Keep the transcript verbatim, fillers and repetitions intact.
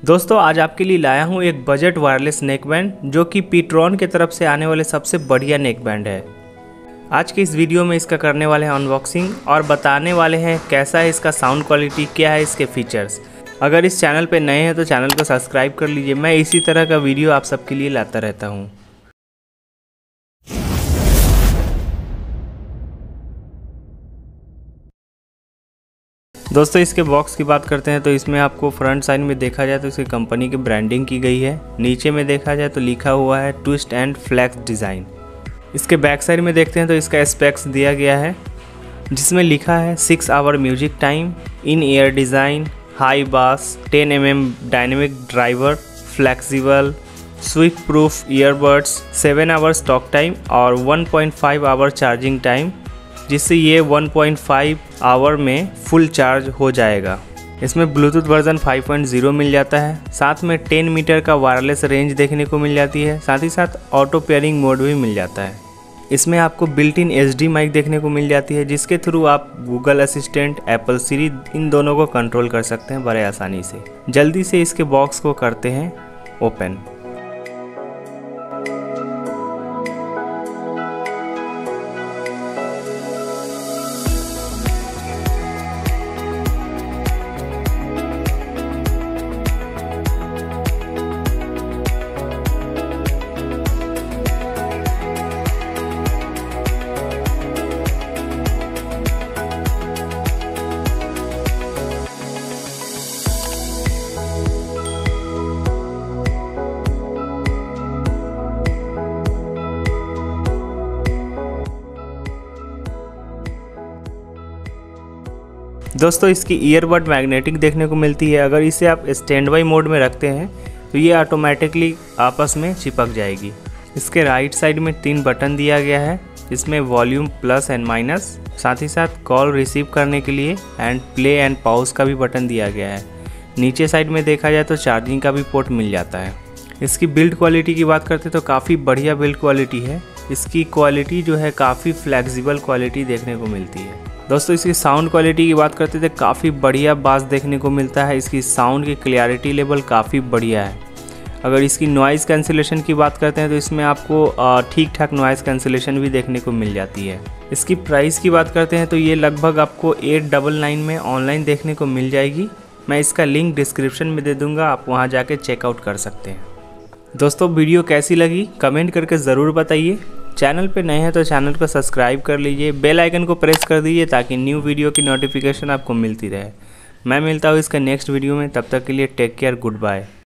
दोस्तों आज आपके लिए लाया हूँ एक बजट वायरलेस नेक बैंड जो कि पीट्रॉन की तरफ से आने वाले सबसे बढ़िया नेक बैंड है। आज के इस वीडियो में इसका करने वाले हैं अनबॉक्सिंग और बताने वाले हैं कैसा है इसका साउंड क्वालिटी, क्या है इसके फीचर्स। अगर इस चैनल पे नए हैं तो चैनल को सब्सक्राइब कर लीजिए। मैं इसी तरह का वीडियो आप सबके लिए लाता रहता हूँ। दोस्तों इसके बॉक्स की बात करते हैं तो इसमें आपको फ्रंट साइड में देखा जाए तो इसकी कंपनी की ब्रांडिंग की गई है। नीचे में देखा जाए तो लिखा हुआ है ट्विस्ट एंड फ्लेक्स डिज़ाइन। इसके बैक साइड में देखते हैं तो इसका स्पेक्स दिया गया है जिसमें लिखा है six hour music time, in ear design, high bass, ten M M dynamic driver, flexible, swift proof earbuds, seven hours talk time और one point five hour charging time, जिससे ये वन पॉइंट फाइव आवर में full charge हो जाएगा। इसमें Bluetooth version five point zero मिल जाता है, साथ में टेन मीटर का वायरलेस रेंज देखने को मिल जाती है, साथ ही साथ ऑटो पेयरिंग मोड भी मिल जाता है। इसमें आपको built in H D mic देखने को मिल जाती है जिसके थ्रू आप गूगल असिस्टेंट, एप्पल सीरी इन दोनों को कंट्रोल कर सकते हैं बड़े आसानी से। जल्दी से इसके बॉक्स को करते हैं ओपन। दोस्तों इसकी ईयरबड मैग्नेटिक देखने को मिलती है। अगर इसे आप स्टैंड बाई मोड में रखते हैं तो ये ऑटोमेटिकली आपस में चिपक जाएगी। इसके राइट साइड में तीन बटन दिया गया है जिसमें वॉल्यूम प्लस एंड माइनस, साथ ही साथ कॉल रिसीव करने के लिए एंड प्ले एंड पॉज का भी बटन दिया गया है। नीचे साइड में देखा जाए तो चार्जिंग का भी पोर्ट मिल जाता है। इसकी बिल्ड क्वालिटी की बात करते तो काफ़ी बढ़िया बिल्ड क्वालिटी है। इसकी क्वालिटी जो है काफ़ी फ्लेक्सिबल क्वालिटी देखने को मिलती है। दोस्तों इसकी साउंड क्वालिटी की बात करते थे काफ़ी बढ़िया बास देखने को मिलता है। इसकी साउंड की क्लियरिटी लेवल काफ़ी बढ़िया है। अगर इसकी नॉइज़ कैंसिलेशन की बात करते हैं तो इसमें आपको ठीक ठाक नॉइज़ कैंसिलेशन भी देखने को मिल जाती है। इसकी प्राइस की बात करते हैं तो ये लगभग आपको एट डबल नाइन में ऑनलाइन देखने को मिल जाएगी। मैं इसका लिंक डिस्क्रिप्शन में दे दूँगा, आप वहाँ जाके चेकआउट कर सकते हैं। दोस्तों वीडियो कैसी लगी कमेंट करके ज़रूर बताइए। चैनल पे नए हैं तो चैनल को सब्सक्राइब कर लीजिए, बेल आइकन को प्रेस कर दीजिए ताकि न्यू वीडियो की नोटिफिकेशन आपको मिलती रहे। मैं मिलता हूँ इसका नेक्स्ट वीडियो में, तब तक के लिए टेक केयर, गुड बाय।